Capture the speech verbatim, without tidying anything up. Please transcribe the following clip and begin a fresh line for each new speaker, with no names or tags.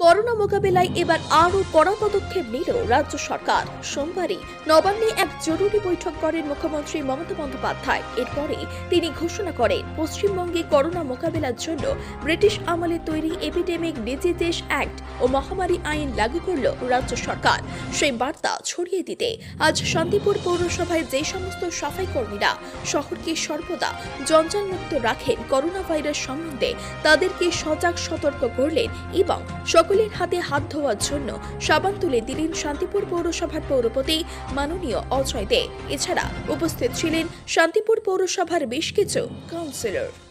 Corona মোকাবেলায় এবার আরও কড়া পদক্ষেপ নিল রাজ্য সরকার। সোমবারই নবান্নে এক জরুরি বৈঠক করেন মুখ্যমন্ত্রী মমতা বন্দ্যোপাধ্যায়। এরপরে তিনি ঘোষণা করেন, পশ্চিমবঙ্গে করোনা মোকাবেলার জন্য ব্রিটিশ আমলে তৈরি এপিডেমিক ডিজিজেস অ্যাক্ট ও মহামারী আইন লাগু করল রাজ্য সরকার। সেই বার্তা ছড়িয়ে দিতে আজ শান্তিপুর পৌরসভায় যে সমস্ত সাফাই কর্মীরা শহরকে সর্বদা জঞ্জালমুক্ত রাখেন, করোনা ভাইরাস সম্বন্ধে তাদেরকে সজাগ সতর্ক করলেন এবং সকলের হাতে হাত ধোয়ার জন্য সাবান তুলে দিলেন শান্তিপুর পৌরসভার পৌরপতি মাননীয় অজয় দে। এছাড়া উপস্থিত ছিলেন শান্তিপুর পৌরসভার বেশ কিছু কাউন্সিলর।